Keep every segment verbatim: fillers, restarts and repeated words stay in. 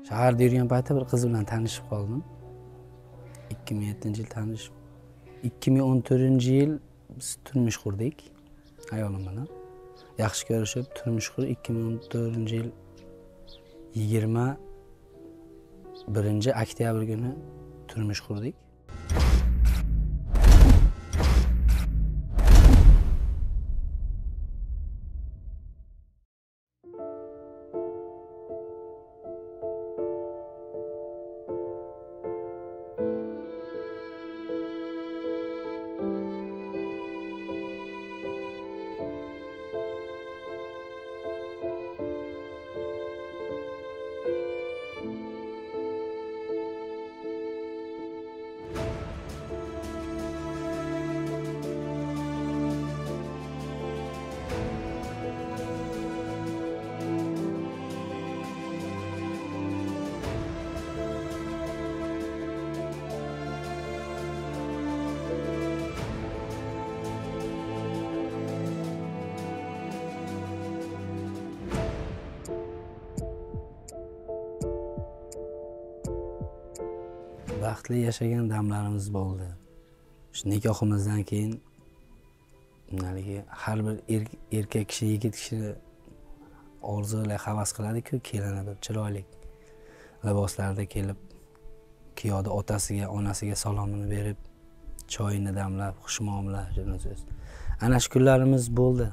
Shaharda yurgan paytda bir qiz bilan tanishib qoldim. ikki ming yettinchi yil tanishib. ikki ming o'n to'rtinchi yil biz turmush qurdik ayolim bilan. Yaxshi ko'rishib turmush qurib ikki ming o'n to'rtinchi yil yigirma birinchi oktyabr kuni turmush qurdik. Baxtli yashagan damlarimiz bo'ldi. Shu nikohimizdan keyin haligi har bir erkak kishi, yigit kishi orzular, havas qiladi-ku, kelini bir chiroyli liboslarda kelib, kuyovda otasiga, onasiga salomini berib, choyini damlab, xushmuomala so'z. Ana shu kunlarimiz bo'ldi.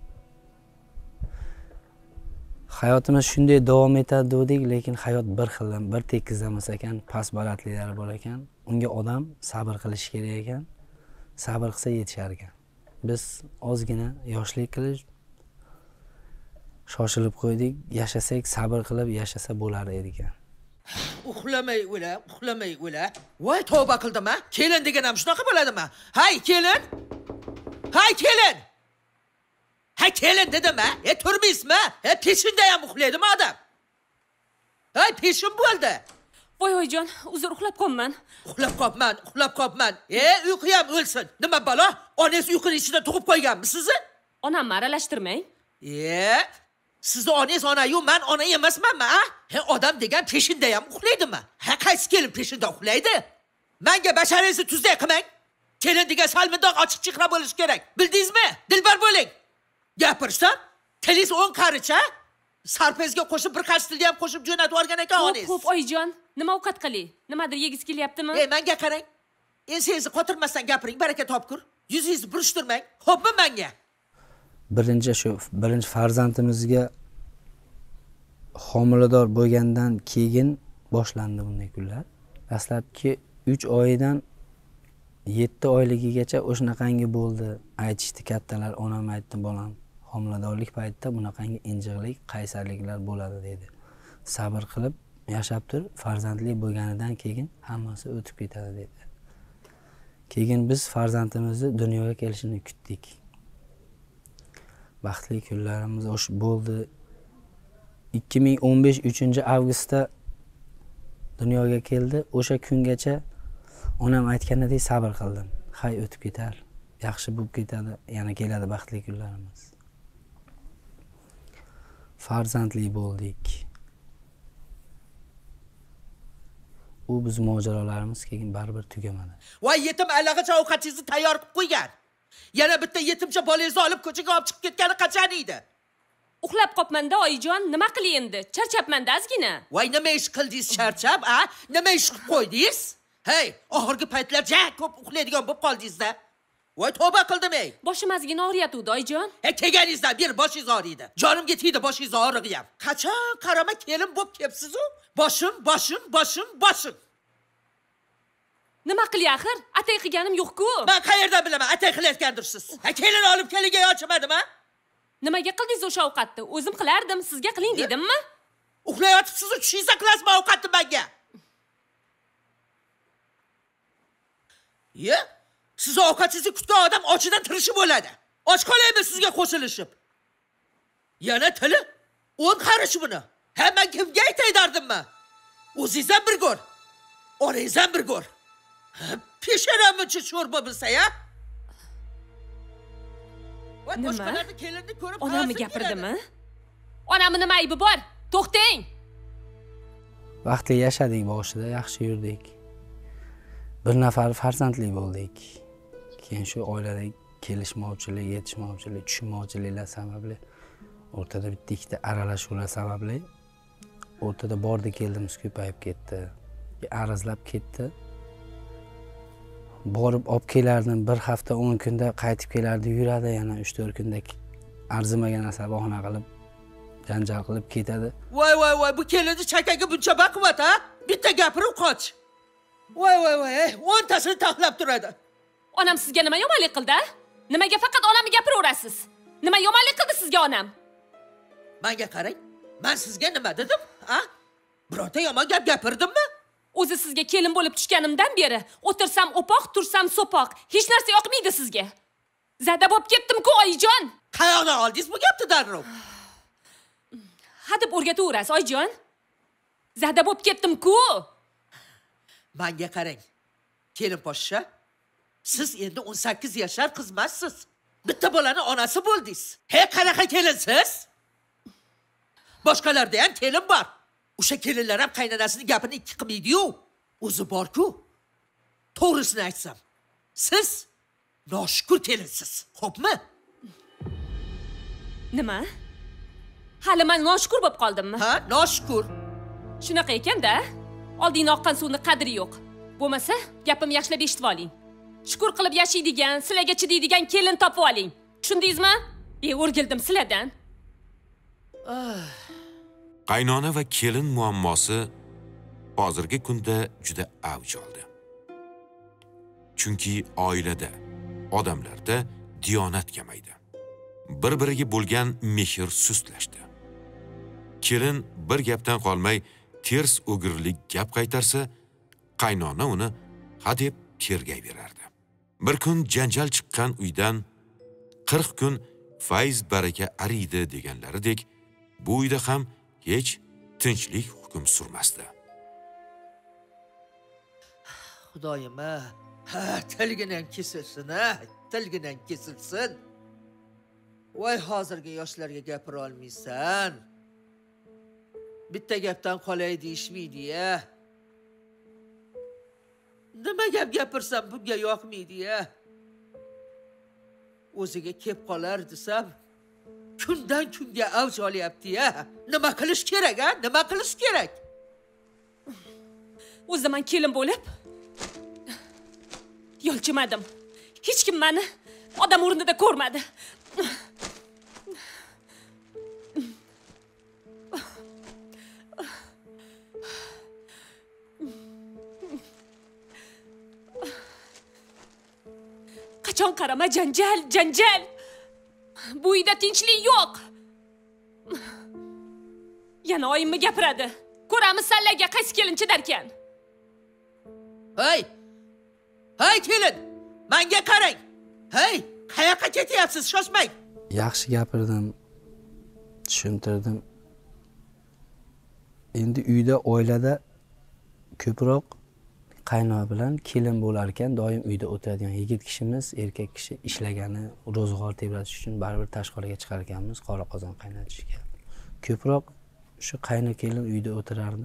Hayotimiz shunday davom etadi dedik, lekin hayot bir xil, bir tekis emas ekan, past balandliklari bor ekan. Unga odam sabr qilish kerak ekan. Sabr qilsa yetishar ekan. Biz ozgina yoshlik qilish shoshilib qo'ydik. Yashasak, sabr qilib yashasa bo'lar edi ekan. Uxlamay o'la, uxlamay o'la. Voy tavba qildim-a? Kelin degan ham shunaqa bo'ladimi? Hay kelin! Hay kelin! Hay kelin dedim-a? E turmaysizmi? E peshinda ham uxlaydimi odam? Hay peshin bo'ldi. Voy oyijon, uzr, uxlab qolman. Uxlab qolman, uxlab qolman. E uyqu ham o'lsin. Nima balo? Onangiz uyquni ichida tug'ib qo'yganmi sizni? Onamni aralashtirmang. E sizni onangiz ona-yu, men ona emasmanmi, a? He odam degan peshinda ham uxlaydimi? Ha qaysi kelin peshinda uxlaydi? Menga basharangizni tuzday qilmang. Kelin degan salmindoq ochiq chehra bo'lish kerak. Bildingizmi? Dilbar bo'ling. Gapirsam, tilingiz o'ng qaricha, sarpezga qo'shib bir qarshi tilni ham qo'shib jo'natib yuborgan ekan onangiz. Xo'p, oyijon, nima ovqat qiling? Nimadir yegiz kelyaptimi? Ey, menga qarang. Ensangizni qotirmasdan gapiring, baraka topkur. Yuzingizni burishtirmang. Xo'pmi menga? Birinchi shu birinchi farzandimizga homilador bo'lgandan keyin boshlandi bunday kunlar. Dastlabki uch oydan yetti oyligigacha o'shanaqangi bo'ldi. Aytishdi kattalar, onam aytdi, bolam homiladorlik paytida bunaqangi injiqlik, qaysarliklar bo'ladi dedi. Sabr qilib yashab tur, farzandli bo'lganidan keyin hammasi o'tib ketadi dedi. Keyin biz farzandimizni dunyoga kelishini kutdik. Baxtli kunlarimiz o'sh bo'ldi. ikki ming o'n besh uchinchi avgustda dunyoga keldi. O'sha kungacha onam aytganidek sabr qildim. Hay o'tib ketar, yaxshi bo'lib ketadi, yana keladi baxtli kunlarimiz. Farzandli bo'ldik. U biz mojarolarimiz keyin baribir tugamadi. Voy yetim allaqachon ovqatingizni tayyor qilib qo'ygan. Yana bitta yetimcha bolangizni olib ko'chaga olib chiqib ketgani qachon edi? Uxlab qopman-da, oyijon, nima qilay endi? Charchabman-da ozgina. Voy nima ish qildingiz charchab, a? Nima ish qilib qo'ydingiz? Hey, oxirgi paytlar ja ko'p uxlaydigan bo'lib qoldingiz-da. Voy tavba qildim ey. Boshim ozgina og'riyatuvdi, oyijon. He kelganingizdan beri boshingiz og'riydi. Jonimga tegdi boshingiz og'rig'i ham. Qachon qarama kelin bo'lib kelibsiz-ku? Boshim, boshim, boshim, boshim. Nima qilay axir? Atay qilganim yo'q-ku. Men qayerdan bilaman, atay qilayotgandirsiz. Ha kelin olib keliga yochimadimi? Nimaga qildingiz o'sha ovqatni? O'zim qilardim, sizga qiling dedimmi? Uxlayotibsiz, tushingizda qilasizmi ovqatni menga? Ye? Siz ovqatingizni kutgan odam ochidan tirishib bo'ladi. Och qolaymi sizga qo'shilishib? Yana tili o'n qarish buni. Ha men kimga aytay dardimmi? O'zingiz ham bir ko'r. Onangiz ham bir ko'r. Peshanamchi sho'rba bilsa-ya? Nima? Onamni gapirdimi? Onamni nima aybi bor? To'xtang. Vaqtli yashadik boshida, yaxshi yurdik. Bir nafar farzandli bo'ldik. Keyin shu oilada kelishmovchilik, yetishmovchilik, tushunmovchiliklar sababli o'rtada bitta ikkita aralashuvlar sababli o'rtada bordi keldimiz ko'payib ketdi. Arazlab ketdi. Borib olib kelardim, bir hafta o'n kunda qaytib kelardi, yuradi, yana uch to'rt kunda arzimagan narsa bahona qilib janjal qilib ketadi. Voy voy voy, bu kelinni chakaga buncha baquvvat, ha? Bitta gapirib qoch. Voy voy voy, o'ntasini taxlab turadi. Onam sizga nima yomonlik qildi? Nimaga faqat onamni gapiraverasiz? Nima yomonlik qildi sizga onam? Menga qarang. Men sizga nima dedim? Ha? Birorta yomon gap gapirdimmi? O'zi sizga kelin bo'lib tushganimdan beri o'tirsam o'poq, tursam so'poq, hech narsa yoqmaydi sizga. Zada bo'lib ketdim-ku, oyijon. Qayoqdan oldingiz bu gapni darrov? Hadeb o'rgataverasiz, oyijon. Zada bo'lib ketdim-ku. Menga qarang. Kelin poshsha, siz endi o'n sakkiz yashar qizmassiz. Bitta bolani onasi bo'ldingiz. He, qanaqa kelinsiz? Boshqalarda ham kelin bor. O'sha kelinlar ham qaynonasining gapini ikki qilmaydi-yu. O'zi bor-ku. To'g'risini aytsam, siz noshukur kelinsiz. Xo'pmi? Nima? Hali men noshukur bo'lib qoldimmi? Ha, noshukur. Shunaqa ekan-da. Oldingdan oqqan suvni qadri yo'q. Bo'lmasa, gapimni yaxshilab eshitib oling. Shukur qilib yashaydigan, sizlarga chidaydigan kelin topib oling. Tushundingizmi? E, o'rgildim sizlardan. Qaynona va kelin muammosi hozirgi kunda juda avj oldi. Chunki oilada, odamlarda diyonat kamaydi. Bir-biriga bo'lgan mehr sustlashdi. Kelin bir gapdan qolmay ters o'girlik gap qaytarsa, qaynona uni hadeb tergayverardi. Bir kun janjal chiqqan uydan qirq kun fayz baraka ariydi deganlaridek, bu uyda ham hech tinchlik hukm surmasdi. Xudoyim, ha, tilginam kesilsin, ha, tilginam kesilsin. Voy, hozirgi yoshlarga gapira olmaysan. Bitta gapdan qolay deyishmaydi-ya. Nima gap gapirsam bunga yoqmaydi-ya. O'ziga kelib qolar desam, kundan kunga avj olyapti-ya. Nima qilish kerak, ha? Nima qilish kerak? O'zi men kelin bo'lib yolchimadim. Hech kim meni odam o'rnida ko'rmadi. Qachon qarama janjal, janjal. Bu uyda tinchlik yo'q. Yana oyimmi gapiradi. Ko'ramiz sanlarga qaysi kelin chidarkan. Hey! Hey kelin, menga qarang. Hey, qayoqqa ketyapsiz? Shoshmang. Yaxshi gapirdim, tushuntirdim. Endi uyda, oilada ko'proq qaynona bilan kelin bo'lar ekan, doim uyda o'tiradigan yigit kishimiz, erkak kishi ishlagani, ro'zg'or tebratish uchun baribir tashqariga chiqar ekanmiz, qora qozon qaynatishga. Ko'proq shu qayna kelin uyda o'tirardi.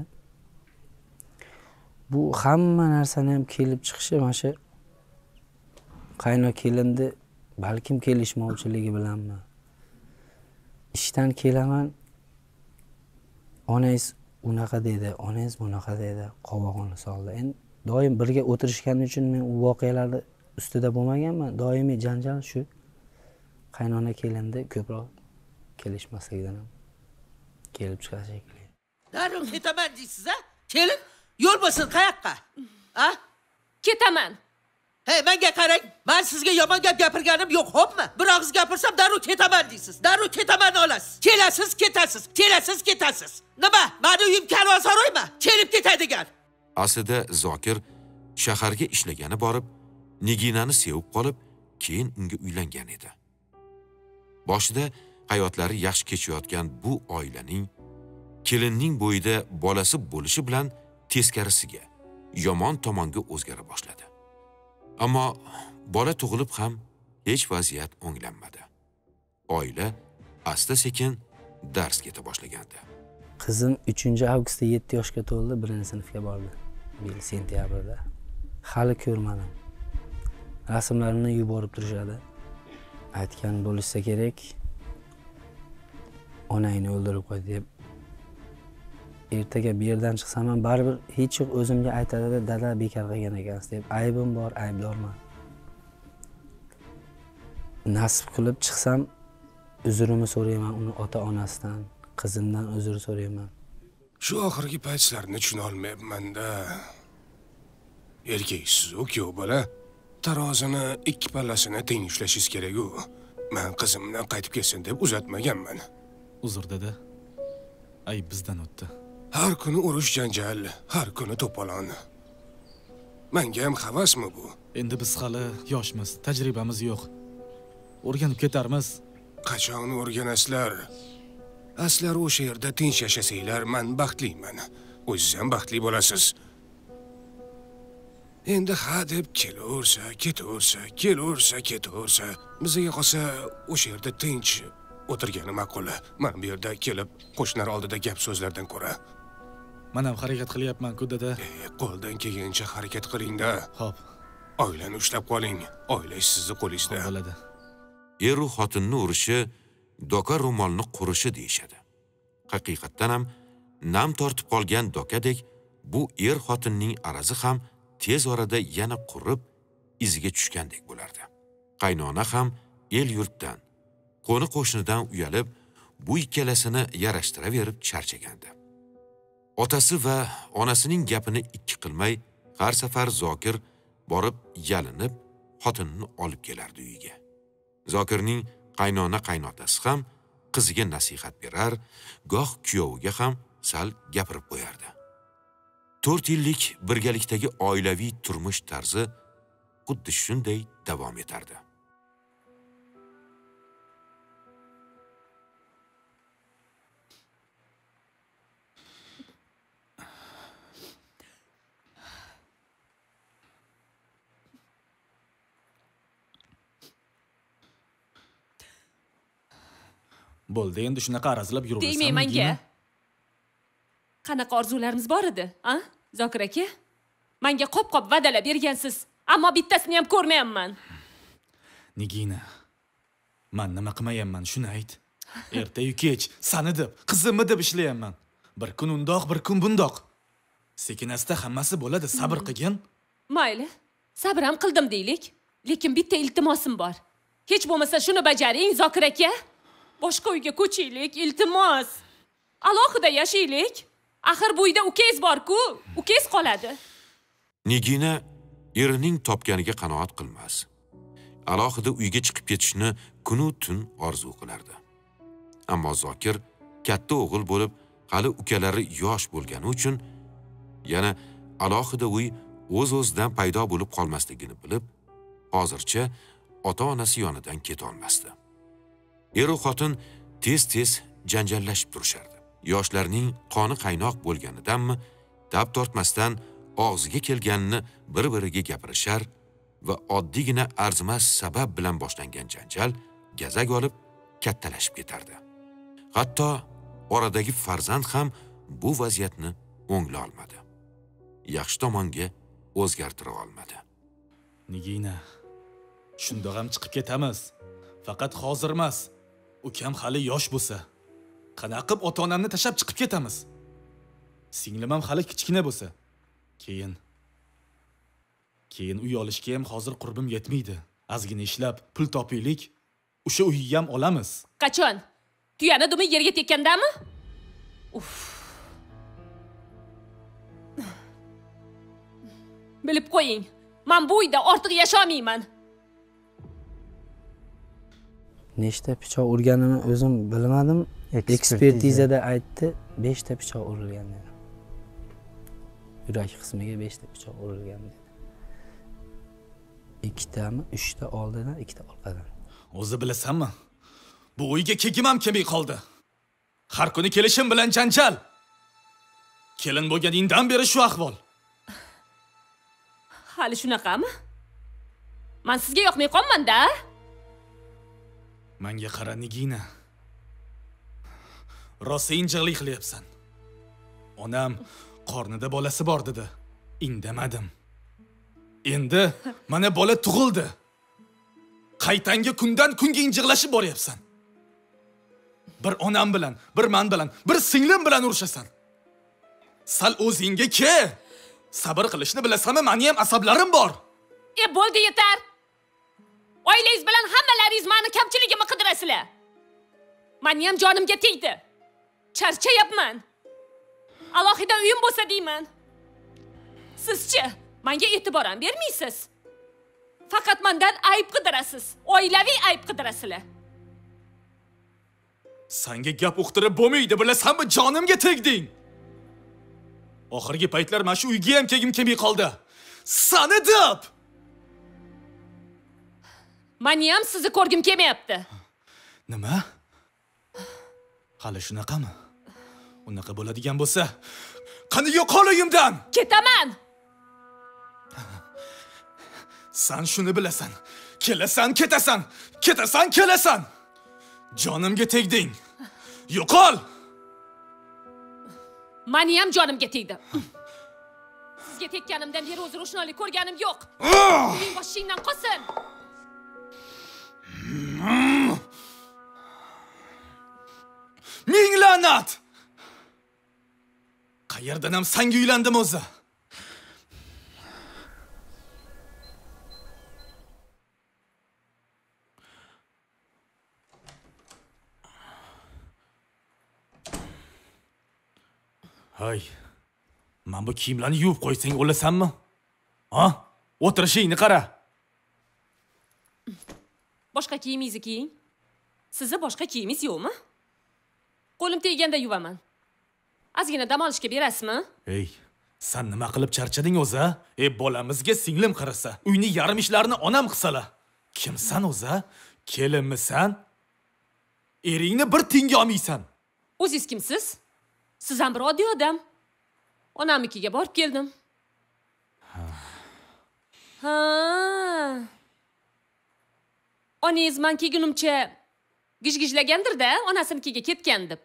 Bu hamma narsani ham kelib chiqishi mana shu qayna kelinni balkim kelishmovchiligi bilanmi? Ishdan kelaman, onangiz unaqa dedi, onangiz bunaqa dedi, qovog'ini soldi. Endi doim birga o'tirishgani uchun men u voqealarda ustida bo'lmaganman. Doimiy janjal shu qaynona kelinni ko'proq kelishmasligidan ham kelib chiqadi shekilli. Darrov ketaman deysiz, ha? Kelin, yo'l bo'lsin qayoqqa? Ha? Ketaman. Hey, menga qarang. Men sizga yomon gap gapirganim yo'q, xo'pmi? Bir og'iz gapirsam darrov ketaman deysiz. Darrov ketaman olasiz. Kelasiz, ketasiz. Kelasiz, ketasiz. Nima? Meni uyim karvonsaroymi? Kelib ketadigan. Aslida Zokir shaharga ishlagani borib, Niginani sevib qolib, keyin unga uylangan edi. Boshida hayotlari yaxshi kechayotgan bu oilaning kelinning bo'yida bolasi bo'lishi bilan teskarisiga, yomon tomonga o'zgara boshladi. Ammo bola tug'ilib ham hech vaziyat o'nglanmadi. Oila asta-sekin dars keta boshlagandi. Qizim uchinchi avgustda yetti yoshga to'ldi, birinchi sinfga bordi. Bu yil sentyabrda. Hali ko'rmadim. Rasmlarimni yuborib turishadi. Aytgan bo'lsa kerak, onangni o'ldirib qo'y deb. Ertaga bu yerdan chiqsam ham baribir hech yo'q o'zimga aytadi, dada bekor qilgan ekansiz deb. Aybim bor, aybdorman. Nasib qilib chiqsam, uzrimni so'rayman uni ota-onasidan, qizimdan uzr so'rayman. Shu oxirgi paytlarni tushuna olmayapman-da. Erkaksiz o'kov bola, tarozini ikki pallasini teng ushlashingiz kerak-ku. Men qizimdan qaytib kelsin deb uzatmaganman. Uzr dada. Ay bizdan o'tdi. Har kuni urush janjal, har kuni to'polon. Menga ham havasmi bu? Endi biz hali yoshmiz, tajribamiz yo'q. O'rganib ketarmiz. Qachon o'rganasizlar? Aslar o'sha yerda tinch yashasanglar, men baxtliman. O'zingiz ham baxtli bo'lasiz. Endi ha deb kelaversa, ketaversa, kelaversa, ketaversa, bizga qolsa o'sha yerda tinch o'tirgani ma'qul. Men bu yerda kelib qo'shnilar oldida gap so'zlardan ko'ra. Men ham harakat qilyapman-ku dada. E, qo'ldan kelgancha harakat qiling-da. Xo'p. Oilani ushlab qoling. Oila sizni qo'lingizda. Bo'ladi. Er u xotinni urishi doka ro'molni qurishi deyishadi. Haqiqatdan ham nam tortib qolgan dokadek bu er xotinning arazi ham tez orada yana qurib iziga tushgandek bo'lardi. Qaynona ham el yurtdan, qo'ni qo'shnidan uyalib, bu ikkalasini yarashtiraverib charchagandi. Otasi va onasining gapini ikki qilmay, har safar Zokir borib yalinib, xotinini olib kelardi uyiga. Zokirning qaynona qaynotasi ham qiziga nasihat berar, goh kuyoviga ham sal gapirib qo'yardi. to'rt yillik birgalikdagi oilaviy turmush tarzi xuddi shunday davom etardi. Bo'ldi, endi shunaqa arazlab yuraversan. Deyman menga. Qanaqa orzularimiz bor edi, a? Zokir aka? Menga qop-qop va'dalar bergansiz, ammo bittasini ham ko'rmayapman. Nigina, men nima qilmayapman, shuni ayt. Erta-yu kech sani deb, qizimni deb ishlayapman. Bir kun undoq, bir kun bundoq. Sekin-asta hammasi bo'ladi, sabr qilgin. Mayli, sabr ham qildim deylik, lekin bitta iltimosim bor. Hech bo'lmasa shuni bajaring, Zokir aka. Boshqa uyga ko'chaylik, iltimos. Alohida yashaylik. Axir bu uyda ukangiz bor-ku, ukangiz qoladi. Nigina erining topganiga qanoat qilmas. Alohida uyga chiqib ketishni kunu tun orzu qilardi. Ammo Zokir katta o'g'il bo'lib, hali ukalari yosh bo'lgani uchun yana alohida uy o'z-o'zidan paydo bo'lib qolmasligini bilib, hozircha ota-onasi yonidan keta olmasdi. Er va xotin tez-tez janjallashib turishardi. Yoshlarning qoni qaynoq bo'lganidanmi, tab tortmasdan og'ziga kelganini bir-biriga gapirishar va oddiygina arzimas sabab bilan boshlangan janjal gazak olib kattalashib ketardi. Hatto oradagi farzand ham bu vaziyatni o'ngla olmadi. Yaxshi tomonga o'zgartira olmadi. Nigina, shundoq ham chiqib ketamiz. Faqat hozir emas. Ukam hali yosh bo'lsa, qanaqa qilib ota-onamni tashab chiqib ketamiz? Singlim ham hali kichkina bo'lsa, keyin keyin uy olishga ham hozir qurbim yetmaydi. Azgina ishlab pul topaylik, o'sha uyni ham olamiz. Qachon? Tuyani dumi yerga tekkandami? Uf. Bilib qo'ying, men bu uyda ortiq yashamayman. Nechta pichoq urganini o'zim bilmadim. Ekspertizada aytdi, besh ta pichoq urilgan dedi. Yurak qismiga besh ta pichoq urilgan dedi. ikkitami, uchta oldidan, ikkita orqadan. O'zi bilasanmi? Bu uyga kelgim ham kelmay qoldi. Har kuni kelishim bilan janjal. Kelin bo'lganingdan beri shu ahvol. Hali shunaqami? Men sizga yoqmay qolman-da. Menga qara Nigina. Rosa injiqlik qilyapsan. Onam qornida bolasi bor dedi. Indamadim. Endi mana bola tug'ildi. Qaytanga kundan kunga injiqlashib boryapsan. Bir onam bilan, bir men bilan, bir singlim bilan urushasan. Sal o'zingga ke. Sabr qilishni bilasanmi? Meni ham asablarim bor. E bo'ldi, yetar. Oilangiz bilan hammalaringiz meni kamchiligimni qidirasizlar. Meni ham jonimga tegdi. Charchayapman. Alohida uyim bo'lsa deyman. Sizchi, menga e'tibor ham bermaysiz. Faqat mendan ayb qidirasiz. Oilaviy ayb qidirasizlar. Senga gap uqtirib bo'lmaydi, bilasanmi? Jonimga tegding. Oxirgi paytlar men shu uyga ham kelgim kelmay qoldi. Sani deb. Meni ham sizni ko'rgim kelmayapti. Nima? Hali shunaqami? Unaqa bo'ladigan bo'lsa, qani yo'qol uyimdan. Ketaman. Sen shuni bilasan. Kelasan, ketasan. Ketasan, kelasan. Jonimga tegding. Yo'qol. Meni ham jonimga tegdi. Sizga tekkanimdan beri o'z ro'shnolik ko'rganim yo'q. Uning boshingdan qolsin. Ming la'nat. Qayerdan ham senga uylandim o'zi? Hay. Men bu kiyimlarni yuvib qo'ysang o'lasanmi? Ha? O'tirishingni qara. Boshqa kiyimingizni kiying. Sizni boshqa kiyimingiz yo'qmi? Qo'lim teganda yuvaman. Ozgina dam olishga berasizmi? Ey, sen nima qilib charchading o'zi? Ey, bolamizga singlim qarasa, uyni yarim ishlarini onam qilsalar. Kimsan o'zi? Kelinmisan? Eringni bir tinga olmaysan. O'zingiz kimsiz? Siz ham bir oddiy odam. Onamnikiga borib keldim. Ha. Onangiz men kelgunimcha gijgijlagandir-da, onasinikiga ketgan deb.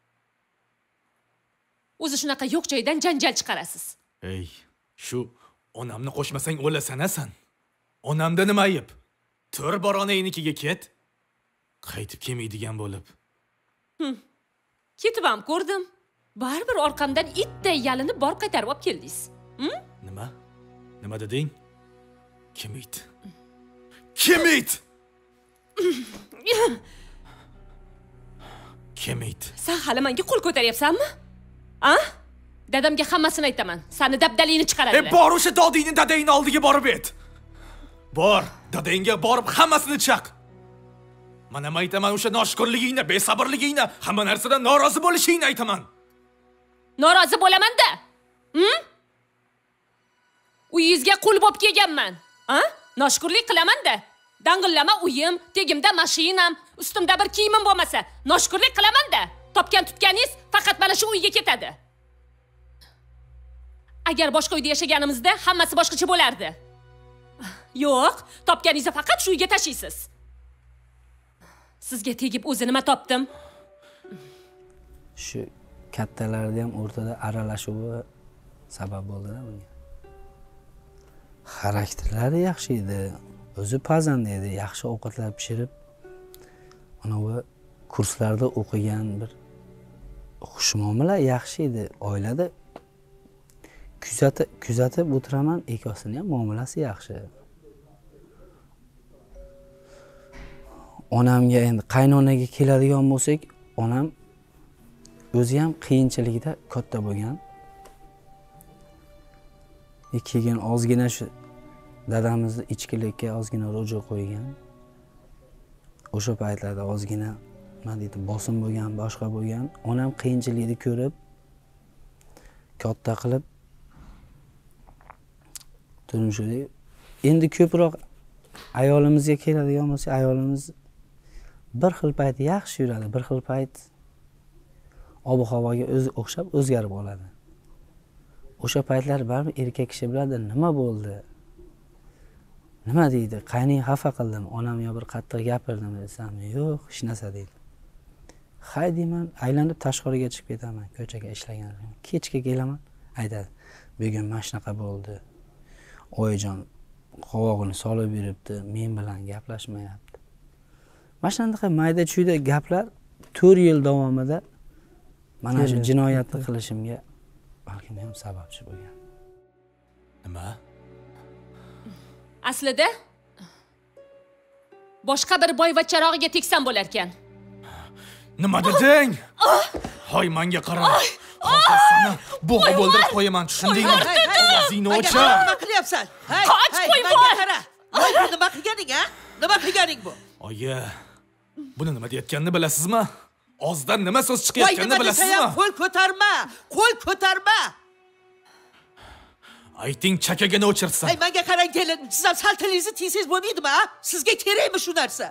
O'zi shunaqa yo'q joydan janjal chiqarasiz. Ey, shu onamni qo'shmasang o'lasanasan. Onamda nima ayib? Tur bor onangnikiga ket. Qaytib kelmaydigan bo'lib. Hm. Ketib ham ko'rdim. Baribir orqamdan itday yalinib borib qaytarib olib keldingiz. Hm? Nima? Nima deding? Kim it? Kim it? Kim it? Sen hali menga qo'l ko'taryapsanmi? A? Dadamga hammasini aytaman. Seni dabdalingni chiqaradilar. E bor o'sha dodingni dadangni oldiga borib et. Bor, dadangga borib hammasini chaq. Men ham aytaman o'sha noshukrligingni, besabrligingni, hamma narsadan norozi bo'lishingni aytaman. Norozi bo'laman-da. Hm? Uyingizga qul bo'lib kelganman. Ha? Noshukrlik qilaman-da. Dang'illama uyim, tegimda mashinam, ustimda bir kiyimim bo'lmasa, noshukrlik qilaman-da. Topgan tutganingiz faqat mana shu uyga ketadi. Agar boshqa uyda yashaganimizda hammasi boshqacha bo'lardi. Yo'q, topganingizni faqat shu uyga tashiysiz. Sizga tegib o'zi nima topdim? Shu kattalarning ham o'rtada aralashuvi sabab bo'ldi-da bunga. Xarakterlari yaxshi edi, o'zi pazand edi, yaxshi ovqatlar pishirib, anavi kurslarda o'qigan bir xushmuomala yaxshi edi. Oilada kuzatib kuzatib o'tiraman, ikosini ham muomalasi yaxshi. Onamga endi qaynonaga keladigan bo'lsak, onam o'zi ham qiyinchilikda katta bo'lgan. Keyin ozgina shu dadamizni ichkilikka ozgina ro'ja qo'ygan. O'sha paytlarda ozgina nima deydi, bosim bo'lgan, boshqa bo'lgan. Onam qiyinchilikni ko'rib, katta qilib turmushida endi ko'proq ayolimizga keladigan bo'lsa, ayolimiz bir xil payt yaxshi yuradi, bir xil payt ob-havoga o'zi o'xshab o'zgarib oladi. O'sha paytlar baribir erkak kishi biladi, nima bo'ldi? Nima deydi? Qayning xafa qildim, onam yo bir qattiq gapirdimi desam, yo'q, hech narsa deydi. hay deyman, aylanib tashqariga chiqib ketaman, ko'chaga ishlagan. Kechga kelaman, aytadi, bugun mana shunaqa bo'ldi. Oyijon qovog'ini solib yuribdi, men bilan gaplashmayapti. Mana shunaqa mayda-chuyda gaplar to'rt yil davomida mana shu jinoyatni qilishimga balkim ham sababchi bo'lgan. Nima? Aslida boshqa bir boyvachcharog'iga teksam bo'lar ekan. Nima deding? Hoy, menga qara. Hozir seni bo'g'ib o'ldirib qo'yaman, tushundingmi? Ovozingni o'chir. Nima qilyapsan? Hey, Qoch, hey, qo'y, menga qo'y. qara. Voy, bu nima qilganing, ha? Nima qilganing bu? Oyi, buni nima deyotganini bilasizmi? Ozdan nima so'z Voy, chiqayotganini nima desayam bilasizmi? qo'l ko'tarma. Qo'l ko'tarma. Ayting, chakagini o'chirsin. Hey, menga qarang kelin. Siz ham sal tilingizni tiysangiz bo'lmaydimi, ha? Sizga kerakmi shu narsa?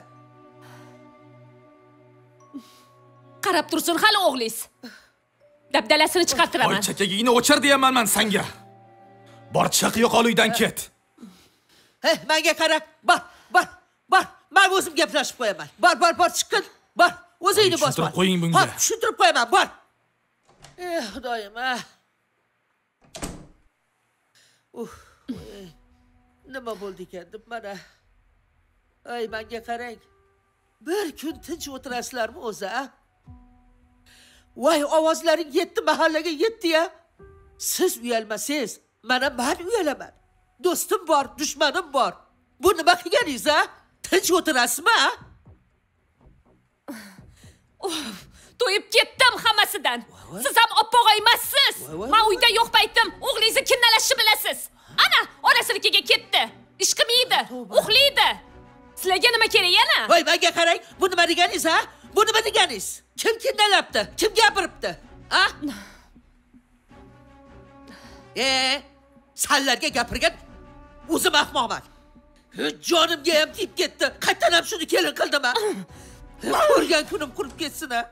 Qarab tursin hali o'g'lingiz. Dabdalasini Voy, chiqartiraman. chakagingni o'chir deyaman men senga. Bor chiq, yo'qol uydan ket. Hey, menga qara. Bor, bor, bor. Men o'zim gaplashib qo'yaman. Bor, bor, bor, chiqin. Bor. O'zingni bosma. tushuntirib qo'ying bunga. Hop, tushuntirib qo'yaman. Bor. Eh, xudoyim, ha. Uf, ey, nima bo'ldi ekan deb mana. Ay, menga qarang. Bir kun tinch o'tirasizlarmi o'zi, ha? Voy, ovozlaring yetdi, mahallaga yetdi-ya. Siz uyalmasangiz, mana men uyalaman. Do'stim bor, dushmanim bor. Bu nima qilganingiz, ha? Tinch o'tirasizmi, ha? To'yib ketdim hammasidan. Siz ham oppoq emassiz. Men uyda yo'q paytim o'g'lingizni kinnalashni bilasiz. Ana, onasinikiga ketdi. Ish qilmaydi, uxlaydi. Sizlarga nima kerak yana? Voy, menga qarang. Bu nima deganingiz, ha? Bu nima deganingiz? Kim kinnalabdi? Kim gapiribdi? Ha? E, sallarga gapirgan o'zim ahmoqman. Jonimga ham tiyib ketdi. Qayerdan ham shuni kelin qildim, ha? Ko'rgan kunim qurib ketsin, ha?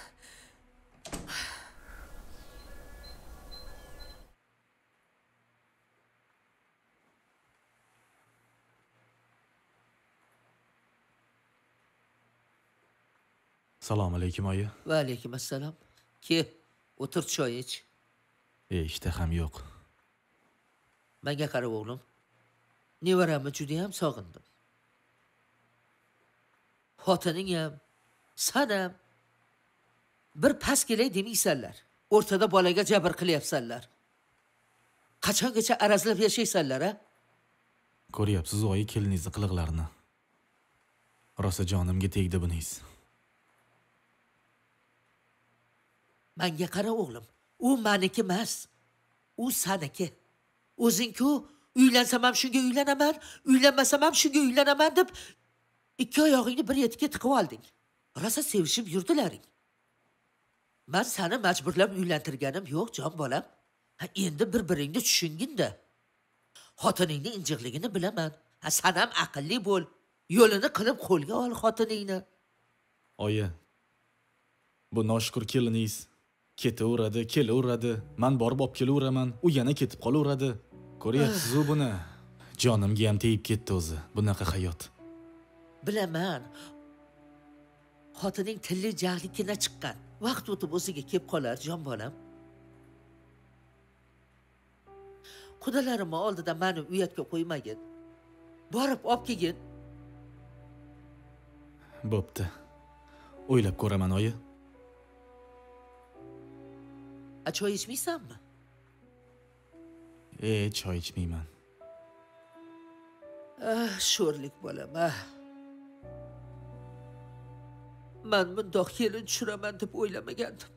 Assalomu alaykum oyi. Va alaykum assalom. Ke, o'tir choy ich. E, ishtaham yo'q. Menga qara o'g'lim. Nevaramni juda ham sog'indim. Xotining ham, sen ham bir pas kelay demaysanlar. O'rtada bolaga jabr qilyapsanlar. Qachongacha arazlab yashaysanlar, ha? Ko'ryapsiz oyi keliningizni qiliqlarini. Rosa jonimga tegdi buningiz. Menga qara o'g'lim. U meniki emas. U saniki. O'zing-ku uylansam ham shunga uylanaman, uylanmasam ham shunga uylanaman deb ikki oyog'ingni bir yetiga tiqib olding. Rosa sevishib yurdilaring. Men seni majburlab uylantirganim yo'q, jon bolam. Ha, endi bir-biringni tushungin-da. Xotiningning injiqligini bilaman. Ha, sen ham aqlli bo'l. Yo'lini qilib qo'lga ol xotiningni. Oyi, bu noshkur keliningiz ketaveradi, kelaveradi. Men borib olib kelaveraman, u yana ketib qolaveradi. Ko'ryapsiz-ku buni. Jonimga ham tegib ketdi o'zi bunaqa hayot. Bilaman. Xotining tilli jahlikina chiqqan. Vaqt o'tib o'ziga kelib qolar, jon bolam. Qudalarim oldida meni uyatga qo'ymagin. Borib olib kelgin. Bo'pti. O'ylab ko'raman oyi. A choy ichmaysanmi? E, choy ichmayman. Ah, sho'rlik bolam, ah. Men bundoq kelin tushiraman deb o'ylamagandim.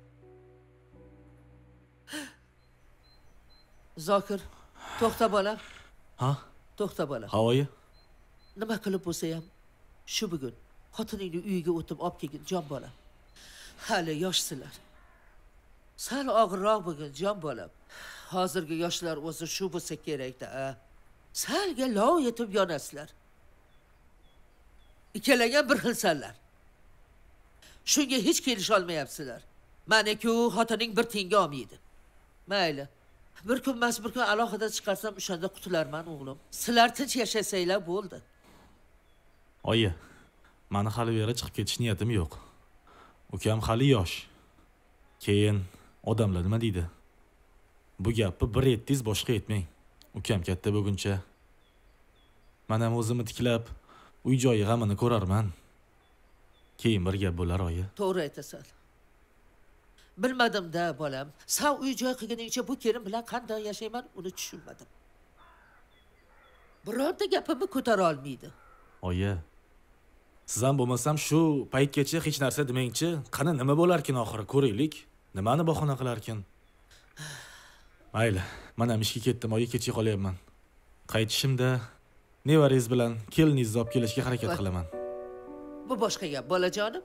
Zokir, to'xta bolam. Ha? To'xta bolam. Ha oyi? Nima qilib bo'lsa ham shu bugun xotiningni uyiga o'tib olib kelgin, jon bolam. Hali yoshsizlar. Sal og'irroq bugun, jon bolam. Hozirgi yoshlar o'zi shu bo'lsa kerak-da, a. Salga lov yetib yonasizlar. Ikkalagan bir xilsanlar. Shunga hech kelisha olmayapsizlar. Meni-ku xotining bir tenga olmaydi. Mayli. Bir kun mas bir kun alohida chiqarsam o'shanda qutularman o'g'lim. Sizlar tinch yashasanglar bo'ldi. Oyi, meni hali beri chiqib ketish niyatim yo'q. Ukam hali yosh. Keyin odamlar nima deydi? Bu gapni bir etdiz boshqa etmang. Ukam katta bo'lguncha men ham o'zimni tiklab, uy joyi g'amini ko'rarman. Keyin bir gap bo'lar oyi. To'g'ri aytasan. Bilmadim-da, bolam. Sen uy joy qilganingcha bu kelin bilan qanday yashayman, uni tushunmadim. Birorta gapimni ko'tara olmaydi. Oyi, siz ham bo'lmasam shu paytgacha hech narsa demangchi, qani nima bo'larkin oxiri ko'raylik. Nimani bahona qilarkin? Mayli, men ham ishga ketdim, oyi kechga qolyapman. Qaytishimda nevaringiz bilan keliningizni olib kelishga harakat qilaman. Bu boshqa gap, bolajonim.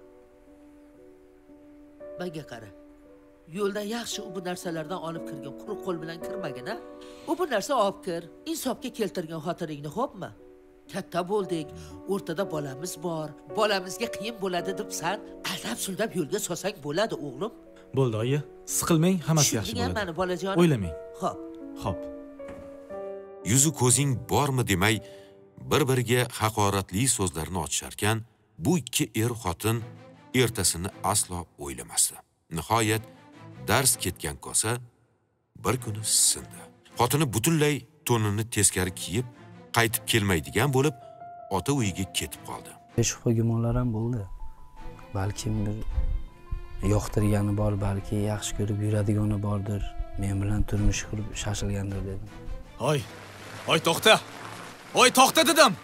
Menga qara. Yo'ldan yaxshi u bu narsalardan olib kirgan, quruq qo'l bilan kirmagin, ha? U bu narsa olib kir, insofga keltirgan xotiringni, xo'pmi? Katta bo'ldik, o'rtada bolamiz bor. Bolamizga qiyin bo'ladi deb sen aldab-suldab yo'lga solsang bo'ladi, o'g'lim. Bo'ldi, oyi. Siqilmang, hammasi yaxshi bo'ladi. Meni bolajonim. O'ylamang. Xo'p. Xo'p. Yuzi ko'zing bormi demay, bir-biriga haqoratli so'zlarni ochisharkan, bu ikki er xotin ertasini aslo o'ylamasdi. Nihoyat dars ketgan kosa bir kuni sindi. Xotini butunlay to'nini teskari kiyib, qaytib kelmaydigan bo'lib, ota uyiga ketib qoldi. Shubha gumonlar ham bo'ldi. Balki bir yoqtirgani bor, balki yaxshi ko'rib yuradigani bordir. Men bilan turmush qurib shashilgandir dedim. Hoy, hoy to'xta. Hoy to'xta dedim.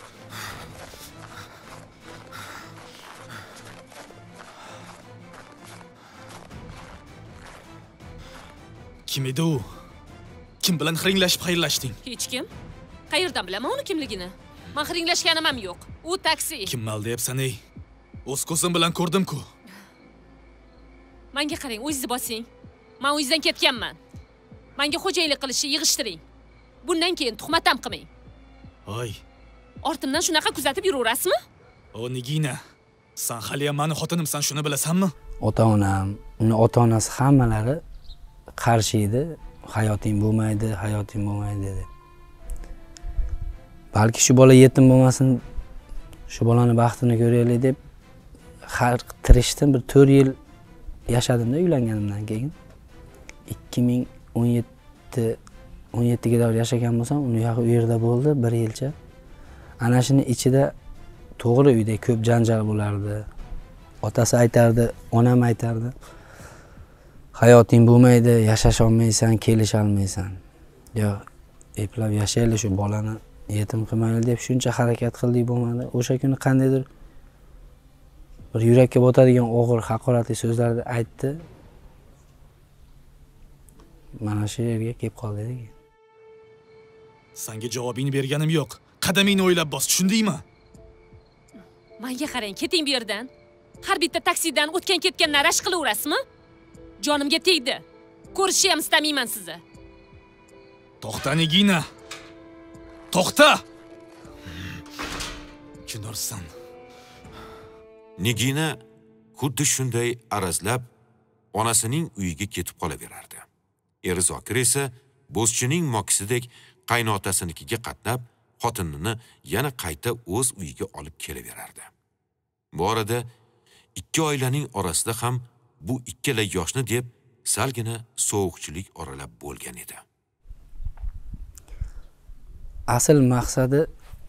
Kim edi u? Kim bilan xiringlashib xayrlashding? Hech kim. Qayerdan bilaman uni kimligini? Men xiringlashganim ham yo'q. U taksi. Kim mal deyapsan ey? O'z ko'zim bilan ko'rdim-ku. Menga qarang, o'zingizni bosing. Men uyingizdan ketganman. Menga xo'jaylik qilishni yig'ishtiring. Bundan keyin tuhmat ham qilmang. Hoy, ortimdan shunaqa kuzatib yuraverasizmi? O Nigina, sen hali ham meni xotinimsan, shuni bilasanmi? Ota-onam, uni ota-onasi hammalari qarshi edi. Hayoting bo'lmaydi, hayoting bo'lmaydi dedi. Balki shu bola yetim bo'lmasin, shu bolani baxtini ko'raylik deb har tirishdim. Bir to'rt yil yashadimda uylanganimdan keyin. ikki ming o'n yetti o'n yettiga davr yashagan bo'lsam, uni yo'q u yerda bo'ldi bir yilcha. Ana shuni ichida to'g'ri uyda ko'p janjal bo'lardi. Otasi aytardi, onam aytardi. Hayoting bo'lmaydi, yashash olmaysan, kelisha olmaysan. Yo'q, eplab yashaylik, shu bolani yetim qilmaylik deb shuncha harakat qildik, bo'lmadi. O'sha kuni qandaydir bir yurakka botadigan og'ir haqoratli so'zlarni aytdi. Mana shu yerga kelib qoldik. Senga javobingni berganim yo'q. Qadamingni o'ylab bos, tushundingmi? Menga qarang, keting bu yerdan. Har bitta taksidan o'tgan-ketgandan rash qilaverasizmi? Jonimga tegdi. Ko'rishni ham istamayman sizni. To'xta Nigina. To'xta. Kinursan. Nigina xuddi shunday arazlab onasining uyiga ketib qolaverardi. Eri Zokir esa bo'zchining mokisidek qaynotasinikiga qatnab, xotinini yana qayta o'z uyiga olib kelaverardi. Bu orada ikki oilaning orasida ham bu ikkala yoshni deb salgina sovuqchilik oralab bo'lgan edi. Asl maqsadi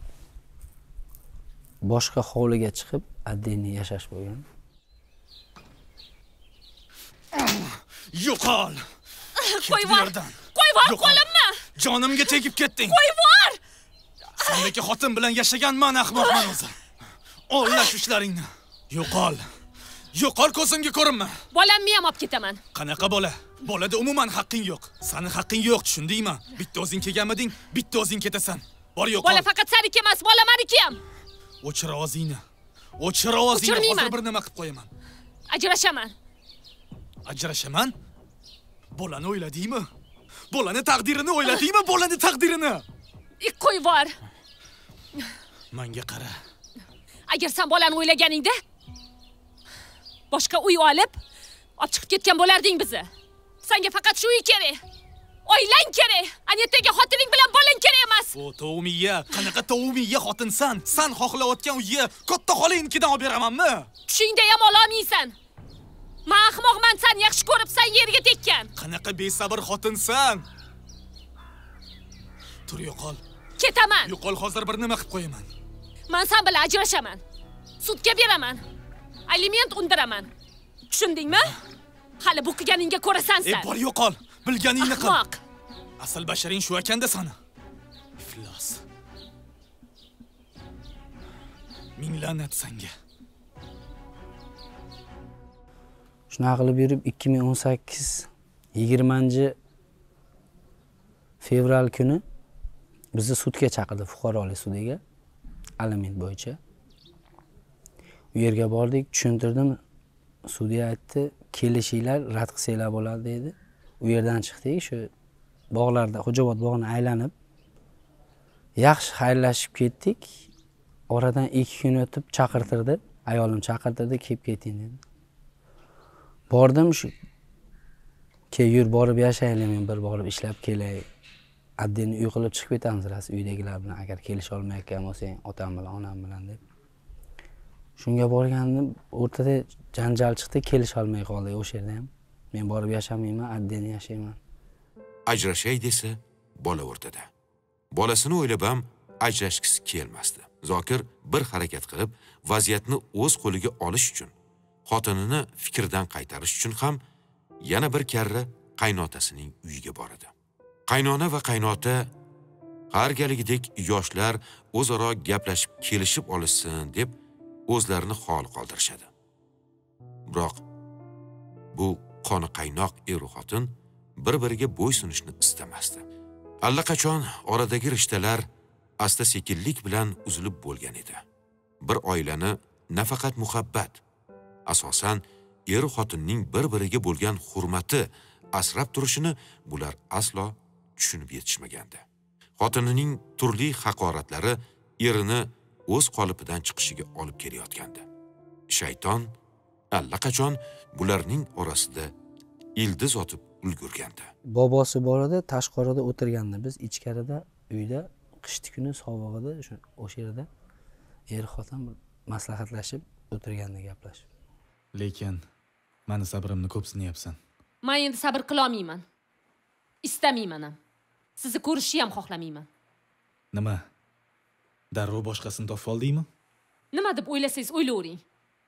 boshqa hovliga chiqib addiniy yashash bo'lgan. Yo'qol. Qo'yvor. Qo'yvor qo'limni. Jonimga tegib ketding. Qo'yvor. Sendagi xotin bilan yashaganman, ahmoqman o'zi. O'llash ishlaringni. Yo'qol. Yo'qol, ko'zimga ko'rinma. Bolamni ham olib ketaman. Qanaqa bola? Bolada umuman haqqing yo'q. Seni haqqing yo'q, tushundingmi? Bitta o'zing kelganmiding, bitta o'zing ketasan. Bor yo'qol. Bola faqat seniki emas, bola meniki ham. O'chir ovozingni. O'chir ovozingni, hozir bir nima qilib qo'yaman. Ajrashaman. Ajrashaman? Bolani o'yladingmi? Bolani taqdirini o'yladingmi? Bolani taqdirini. Ik qo'yvor. Menga qara. Agar sen bolani o'ylaganingda boshqa uy olib, olib chiqib ketgan bo'larding bizni. Senga faqat shu uy kerak. Oilang kerak. Anetaga xotining bilan bolang kerak emas. O to'g'miya, qanaqa to'g'miya xotinsan? Sen xohlayotgan uyni katta xolingnikidan olib beramanmi? Tushingda ham ola olmaysan. Men ahmoqman, sen yaxshi ko'ribsan, yerga tekkan. Qanaqa besabr xotinsan? Tur yo'qol. Ketaman. Yo'qol, hozir bir nima qilib qo'yaman. Men sen bilan ajrashaman. Sudga beraman. Aliment undiraman. Tushundingmi? Hali bu qilganingga ko'rasan sen. E, bor yo'qol. Bilganingni qil. Ahmoq. Asl basharing shu ekanda sani. Iflos. Ming la'nat senga. Shunaqa qilib yurib ikki ming o'n sakkiz yigirmanchi fevral kuni bizni sudga chaqirdi, fuqarolik sudiga, aliment bo'yicha. U yerga bordik, tushuntirdim. Sudya aytdi, kelishinglar, rad qilsanglar bo'ladi dedi. U yerdan chiqdik, shu bog'larda, Xo'jobod bog'ini aylanib, yaxshi xayrlashib ketdik. Oradan ikki kun o'tib chaqirtirdi, ayolim chaqirtirdi, kelib keting dedi. Bordim, shu ke yur borib yashaylik, men bir borib ishlab kelay. Addini uy qilib chiqib ketamiz ras uydagilar bilan, agar kelisha olmayotgan bo'lsang, otam bilan, onam bilan deb. Shunga borgandim, o'rtada janjal chiqdi, kelisha olmay qoldik o'sha yerda ham. Men borib yashamayman, addini yashayman. Ajrashay desa, bola o'rtada. Bolasini o'ylab ham ajrashgisi kelmasdi. Zokir bir harakat qilib, vaziyatni o'z qo'liga olish uchun, xotinini fikrdan qaytarish uchun ham yana bir karra qaynotasining uyiga boradi. Qaynona va qaynota har galigidek yoshlar o'zaro gaplashib kelishib olishsin deb o'zlarini xol qoldirishadi. Biroq bu qoni qaynoq er va xotin bir-biriga bo'ysunishni istamasdi. Allaqachon oradagi rishtalar asta-sekinlik bilan uzilib bo'lgan edi. Bir oilani nafaqat muhabbat, asosan er xotinning bir-biriga bo'lgan hurmati asrab turishini bular aslo tushunib yetishmagandi. Xotinining turli haqoratlari erini o'z qolipidan chiqishiga olib kelayotgandi. Shayton allaqachon bularning orasida ildiz otib ulgurgandi. Bobosi bor edi, tashqarida o'tirgandi. Biz ichkarida uyda qishki kuni sovug'ida o'sha yerda er xotin maslahatlashib o'tirganda gaplashib. Lekin meni sabrimni ko'p sinayapsan. Men endi sabr qila olmayman. Istamayman ham. Sizni ko'rishni ham xohlamayman. Nima? Darrov boshqasini topib oldingmi? Nima deb o'ylasangiz o'ylayvering.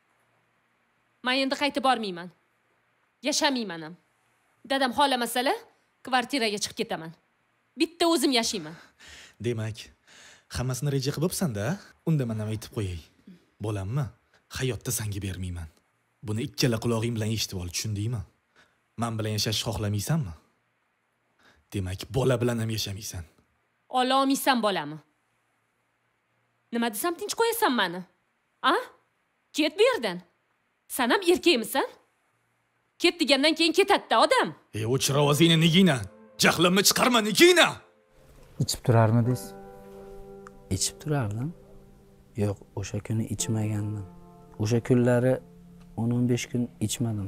Men endi qaytib bormayman. Yashamayman ham. Dadam xohlamasa, kvartiraga chiqib ketaman. Bitta o'zim yashayman. Demak, hammasini reja qilib bo'lsan-da, unda men ham aytib qo'yay. Bo'lammi? Hayotda senga bermayman. Buni ikkala quloqing bilan eshitib ol, tushundingmi? Men bilan yashashni xohlamaysanmi? Demak, bola bilan ham yashamaysan. Ola olmaysan bolami? Nima desam tinch qo'yasan meni? A? Ket bu yerdan. Sen ham erkakmisan? Ket degandan keyin ketadi odam. Ey, o'chir ovozingni, Nigina. Jahlimni chiqarma, Nigina. Ichib turarmidingiz? Ichib turardim. Yo'q, o'sha kuni ichmagandim. O'sha kunlari o'n o'n besh kun ichmadim.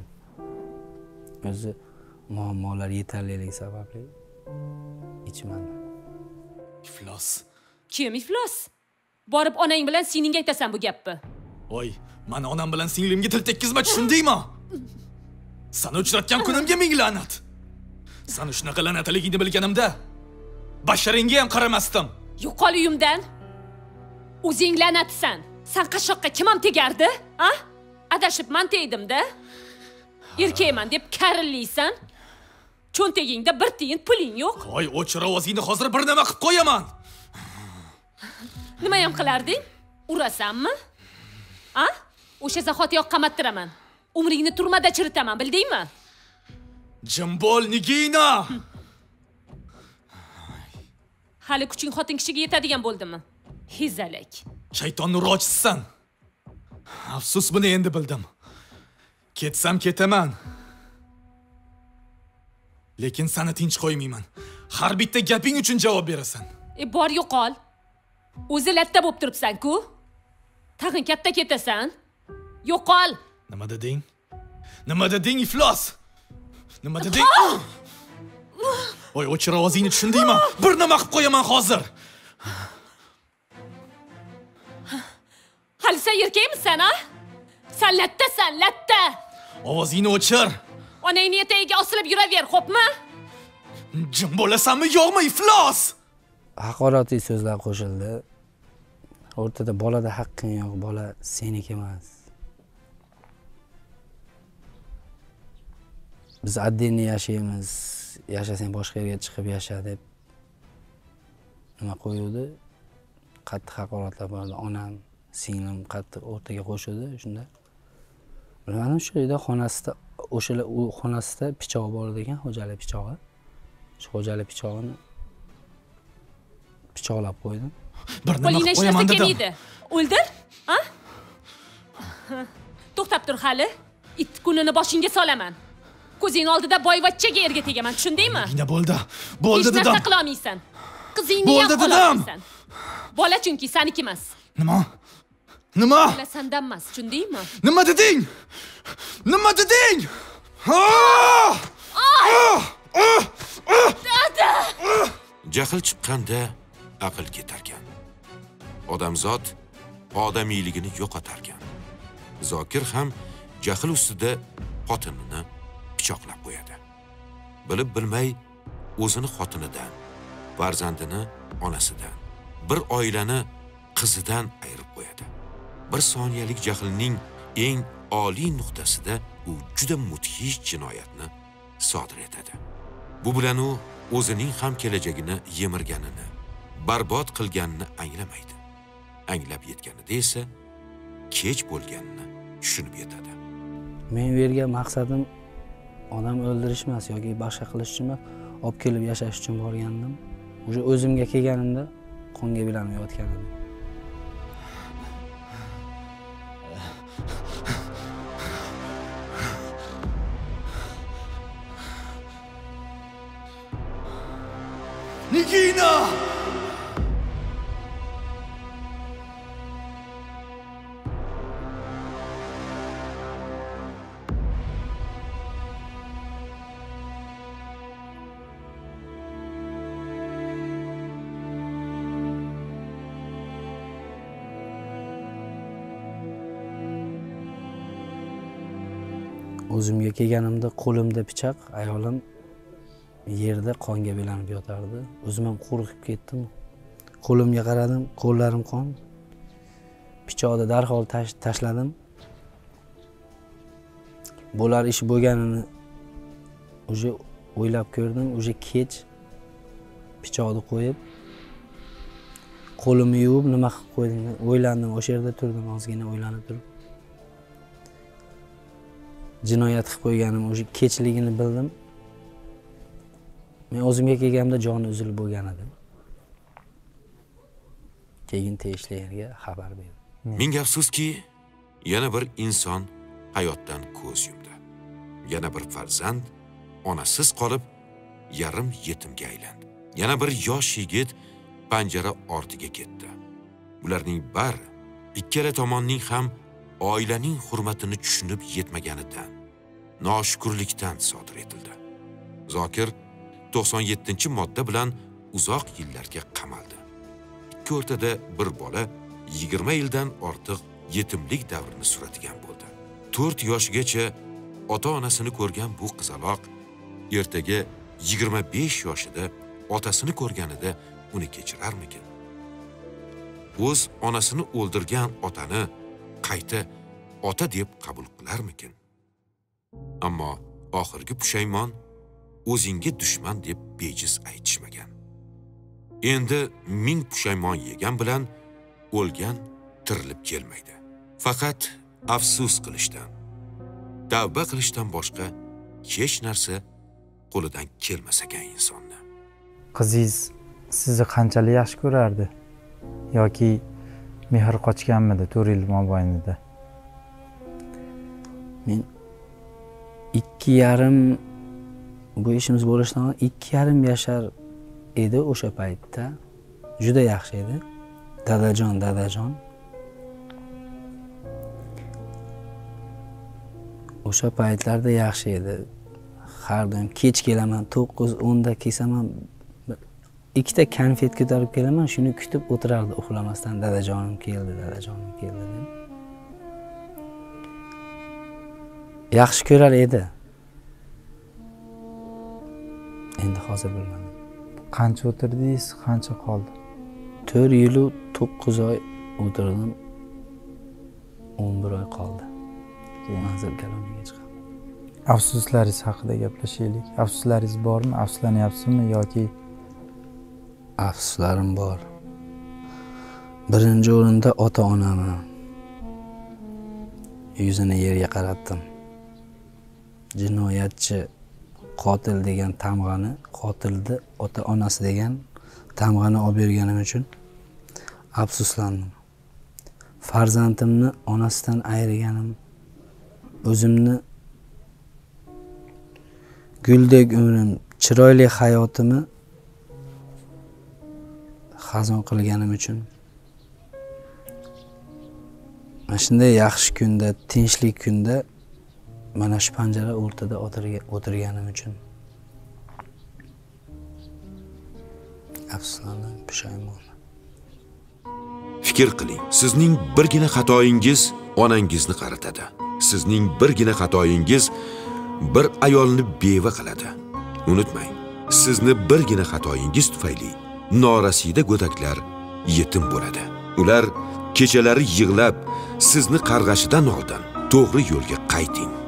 O'zi muammolar yetarlilik sababli ichmadim. Iflos. Kim iflos? Borib onang bilan siningga aytasan bu gapni. Voy, men onam bilan singlimga til tekkizma, tushundingmi? Seni uchratgan kunimga ming la'nat. Sen shunaqa la'natligingni bilganimda basharingga ham qaramasdim. Yo'qol uyimdan. O'zing la'natsan. Sen qashoqqa kim ham tegardi? A? Adashib men tegdim-da. Erkakman deb karillaysan. Cho'ntagingda bir tiyin puling yo'q. Voy, o'chir ovozingni, hozir bir nima qilib qo'yaman. Nima ham qilarding? Urasanmi? A? O'sha zahotiyoq qamattiraman. Umringni turmada chiritaman, bildingmi? Jim bo'l, Nigina. Hali kuching xotin kishiga yetadigan bo'ldimi? Hezalak. Shaytonning rochisisan. Afsus, buni endi bildim. Ketsam ketaman. Lekin seni tinch qo'ymayman. Har bitta gaping uchun javob berasan. E bor yo'qol. O'zi latta bo'lib turibsan-ku. Tag'in katta ketasan. Yo'qol. Nima deding? Nima deding, iflos? Nima deding? Voy, o'chir ovozingni, tushundingmi? Bir nima qilib qo'yaman hozir. Hali sen erkakmisan, a? Sen lattasan, latta. Ovozingni o'chir. Onangni etagiga osilib yuraver, xo'pmi? Jim bo'lasanmi, yo'qmi, iflos? Haqoratiy so'zlar qo'shildi. O'rtada bolada haqqing yo'q, bola seniki emas. Biz отдельно yashaymiz, yashasang boshqa yerga chiqib yasha deb nima qo'yuvdi. Qattiq haqoratlar bo'ldi. Onam, singlim qattiq o'rtaga qo'shildi shunda. Bilmadim, shu yerda xonasida, o'shalar u xonasida pichoq bor ekan, xo'jalik pichog'i. Shu xo'jalik pichog'ini pichoqlab qo'ydim. Bir nima Qo'lingdan qilib hech qo'yaman narsa dedim. kelmaydi. O'ldir? Ha? To'xtab tur hali. It kunini boshingga solaman. Ko'zing oldida boyvachchaga erga tegaman, tushundingmi? Yine bo'ldi. Bo'ldi Hech narsa dedim. qila olmaysan. Qizingni ham Bo'ldi qo'la dedim. olmaysan. Bola chunki saniki emas. Nima? Nima? Bola sandan emas, tushundingmi? Nima deding? Nima deding? Ah! Jahl chiqqanda aql ketarkan. Odamzod odamiyligini yo'qotarkan. Zokir ham jahl ustida xotinini pichoqlab qo'yadi. Bilib bilmay o'zini xotinidan, farzandini onasidan, bir oilani qizidan ayirib qo'yadi. Bir soniyalik jahlning eng oliy nuqtasida u juda mudhish jinoyatni sodir etadi. Bu bilan u o'zining ham kelajagini yemirganini, barbod qilganini anglamaydi. Anglab yetganida esa kech bo'lganini tushunib yetadi. Men bu yerga maqsadim odam o'ldirish emas yoki boshqa qilish uchun emas, olib kelib yashash uchun borgandim. O'sha o'zimga kelganimda qonga belanib yotgan edim. Nigina! O'zimga kelganimda qo'limda pichoq, ayolim yerda qonga belanib yotardi. O'zim ham qo'rqib ketdim. Qo'limga qaradim, qo'llarim qon. Pichoqni darhol tashladim. Bo'lar ish bo'lganini o'sha o'ylab ko'rdim. O'sha kech pichoqni qo'yib, qo'limni yuvib nima qilib qo'ydim, o'ylandim. O'sha yerda turdim, ozgina o'ylanib turib. Jinoyat qilib qo'yganim o'sha kechligini bildim. Men o'zimga kelganimda joni uzilib bo'lgan edi. Keyin tegishli yerga xabar berdim. Ming afsuski, yana bir inson hayotdan ko'z yumdi. Yana bir farzand onasiz qolib yarim yetimga aylandi. Yana bir yosh yigit panjara ortiga ketdi. Ularning bari ikkala tomonning ham oilaning hurmatini tushunib yetmaganidan, noshukrlikdan sodir etildi. Zokir to'qson yettinchi modda bilan uzoq yillarga qamaldi. Ikki o'rtada bir bola yigirma yildan ortiq yetimlik davrini suratigan bo'ldi. to'rt yoshgacha ota-onasini ko'rgan bu qizaloq ertaga yigirma besh yoshida otasini ko'rganida uni kechirarmikin? O'z onasini o'ldirgan otani qayta ota deb qabul qilarmikin? Ammo oxirgi pushaymon o'zingga dushman deb bejiz aytishmagan. Endi ming pushaymon yegan bilan o'lgan tirilib kelmaydi. Faqat afsus qilishdan, tavba qilishdan boshqa hech narsa qo'lidan kelmas ekan insonni. Qizingiz sizni qanchalik yaxshi ko'rardi? Yoki mehr qochganmidi to'rt yil mobaynida? Men ikki yarim bu ishimiz bo'lishidan ikki yarim yashar edi o'sha paytda. Juda yaxshi edi. Dadajon, dadajon. O'sha paytlarda yaxshi edi. Har doim kech kelaman, to'qqiz o'nda kelsam ham ikkita konfet ko'tarib kelaman, shuni kutib o'tirardi uxlamasdan. Dadajonim keldi, dadajonim keldi deb. yaxshi ko'rar edi. Endi hozir bilmadim. Qancha o'tirdingiz, qancha qoldi? to'rt yil u to'qqiz oy o'tirdim. o'n bir oy qoldi. Manzil kaloniga chiqdim. Afsuslaringiz haqida gaplashaylik. Afsuslaringiz bormi? Afsuslanyapsizmi yoki? Afsuslarim bor. Birinchi o'rinda ota-onamni yuzini yerga qaratdim. Jinoyatchi, qotil degan tamg'ani, qotilni ota-onasi degan tamg'ani olib berganim uchun afsuslandim. Farzandimni onasidan ayirganim, o'zimni guldek umrim, chiroyli hayotimni xazon qilganim uchun, mana shunday yaxshi kunda, tinchlik kunda mana shu panjara o'rtada o'tirganim uchun afsuslandim, pushaymonman. Fikr qiling, sizning birgina xatoyingiz onangizni qaritadi. Sizning birgina xatoyingiz bir ayolni beva qiladi. Unutmang, sizni birgina xatoyingiz tufayli norasida go'daklar yetim bo'ladi. Ular kechalari yig'lab sizni qarg'ashidan oldin to'g'ri yo'lga qayting.